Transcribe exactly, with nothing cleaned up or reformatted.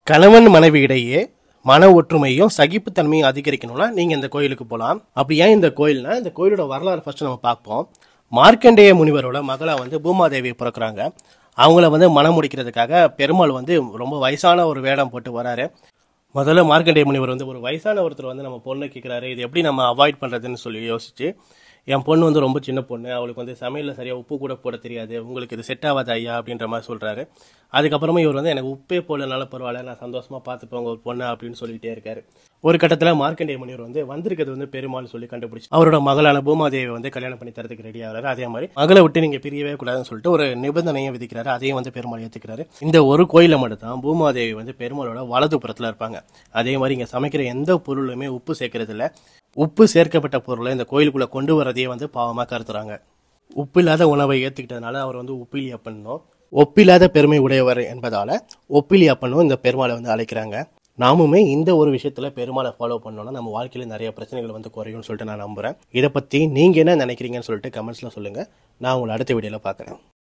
கணவன் மனைவி இடையே மன ஒற்றுமையும் சகிப்புத்தன்மையும் அதிகரிக்கணும்னா நீங்க இந்த கோயிலுக்கு போகலாம். அப்படி ஏன் இந்த கோயில்னா, இந்த கோயிலோட வரலாறு ஃபர்ஸ்ட் நம்ம பார்ப்போம். மார்க்கண்டேய முனிவரோட மகளா வந்து பூமாதேவி பிறக்கிறாங்க. அவங்கள வந்து மனம் முடிக்கிறதுக்காக பெருமாள் வந்து ரொம்ப வயசான ஒரு வேடம் போட்டு வராரு. முதல்ல மார்க்கண்டேய முனிவர் வந்து ஒரு வயசான ஒருத்தர் வந்து நம்ம பொண்ணு கேட்கிறாரு, இது எப்படி நம்ம அவாய்ட் பண்றதுன்னு சொல்லி யோசிச்சு, என் பொண்ணு வந்து ரொம்ப சின்ன பொண்ணு, அவளுக்கு வந்து சமையல்ல சரியா உப்பு கூட போட தெரியாது, உங்களுக்கு இது செட் ஆகாது ஐயா அப்படின்ற மாதிரி சொல்றாரு. அதுக்கப்புறமா இவர் வந்து எனக்கு உப்பே போடலனால பரவாயில்ல, நான் சந்தோஷமா பார்த்துப்பேன் உங்க பொண்ணு அப்படின்னு சொல்லிட்டே இருக்காரு. ஒரு கட்டத்துல மார்க்கண்டேய முனிவர் வந்து வந்திருக்கிறது வந்து பெருமாள் சொல்லி கண்டுபிடிச்சு அவரோட மகளான பூமாதேவி வந்து கல்யாணம் பண்ணி தரதுக்கு ரெடி ஆகிறாரு. அதே மாதிரி மகளை விட்டு நீங்க பிரியவே கூடாதுன்னு சொல்லிட்டு ஒரு நிபந்தனையை விதிக்கிறாரு. அதையும் வந்து பெருமாள் ஏத்துக்கிறாரு. இந்த ஒரு கோயில மட்டும் தான் பூமாதேவி வந்து பெருமாளோட வலது புறத்துல இருப்பாங்க. அதே மாதிரி இங்க சமைக்கிற எந்த பொருளுமே உப்பு சேர்க்கறது இல்ல. உப்பு சேர்க்கப்பட்ட பொருளை இந்த கோயிலுக்குள்ள கொண்டு வரதையே வந்து பாவமா கருத்துறாங்க. உப்பு இல்லாத உணவை ஏத்துக்கிட்டதுனால அவர் வந்து உப்பிலி அப்பன்னும், ஒப்பில்லாத பெருமை உடையவர் என்பதால ஒப்பிலி அப்பன்னும் இந்த பெருமாளை வந்து அழைக்கிறாங்க. நாமுமே இந்த ஒரு விஷயத்துல பெருமாளை ஃபாலோ பண்ணோம்னா நம்ம வாழ்க்கையில நிறைய பிரச்சனைகள் வந்து குறையும்னு சொல்லிட்டு நான் நம்புறேன். இதை பத்தி நீங்க என்ன நினைக்கிறீங்கன்னு சொல்லிட்டு கமெண்ட்ஸ்ல சொல்லுங்க. நான் உங்களை அடுத்த வீடியோல பாக்குறேன்.